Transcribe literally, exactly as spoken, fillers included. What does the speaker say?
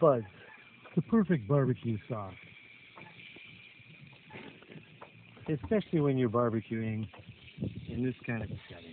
fuzz. The perfect barbecue sauce. Especially when you're barbecuing in this kind of a setting.